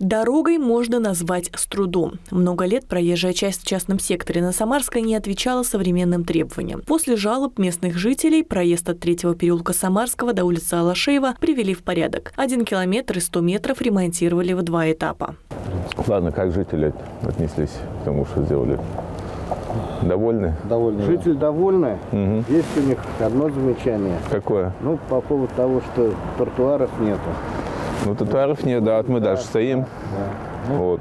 Дорогой можно назвать с трудом. Много лет проезжая часть в частном секторе на Самарской не отвечала современным требованиям. После жалоб местных жителей проезд от 3-го переулка Самарского до улицы Алашеева привели в порядок. 1 километр и 100 метров ремонтировали в 2 этапа. Ладно, как жители отнеслись к тому, что сделали? Довольны? Довольны. Жители довольны. Угу. Есть у них одно замечание. Какое? Ну, по поводу того, что тротуаров нету. Ну, тротуаров нет, да, вот мы даже стоим. Да. Вот.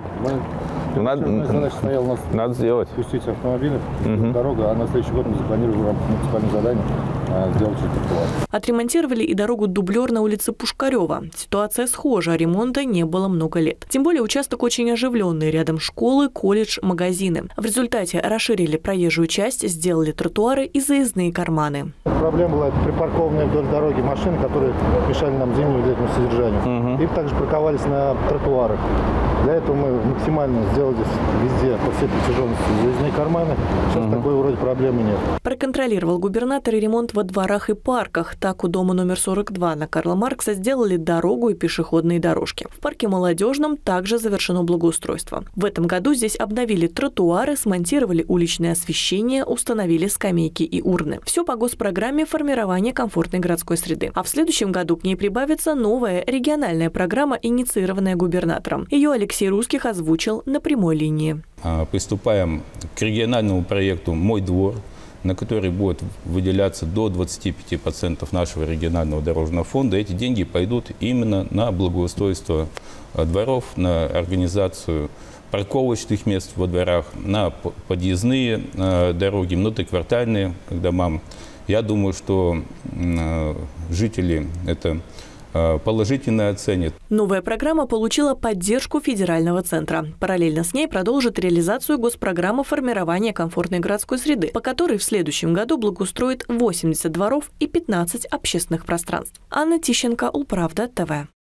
Задача стояла у нас надо сделать. Пустить автомобили, дорогу, а на следующий год мы запланировали в рамках муниципального задания сделать тротуар. Отремонтировали и дорогу-дублер на улице Пушкарева. Ситуация схожа, ремонта не было много лет. Тем более участок очень оживленный, рядом школы, колледж, магазины. В результате расширили проезжую часть, сделали тротуары и заездные карманы. Проблема была припаркованные вдоль дороги машины, которые мешали нам зимнему и летнему содержанию. И также парковались на тротуарах. Для этого мы максимально сделали везде по всей протяженности заездные карманы. Сейчас такой вроде проблемы нет. Проконтролировал губернатор и ремонт во дворах и парках. Так, у дома номер 42 на Карла Маркса сделали дорогу и пешеходные дорожки. В парке Молодежном также завершено благоустройство. В этом году здесь обновили тротуары, смонтировали уличное освещение, установили скамейки и урны. Все по госпрограмме формирования комфортной городской среды. А в следующем году к ней прибавится новая региональная программа, инициированная губернатором. Ее Алексей Русских озвучил на прямой линии. Приступаем к региональному проекту «Мой двор», на который будет выделяться до 25% нашего регионального дорожного фонда. Эти деньги пойдут именно на благоустройство дворов, на организацию парковочных мест во дворах, на подъездные дороги, внутриквартальные дома. Я думаю, что жители это положительно оценит. Новая программа получила поддержку федерального центра. Параллельно с ней продолжит реализацию госпрограммы формирования комфортной городской среды, по которой в следующем году благоустроит 80 дворов и 15 общественных пространств. Анна Тищенко, Улправда ТВ.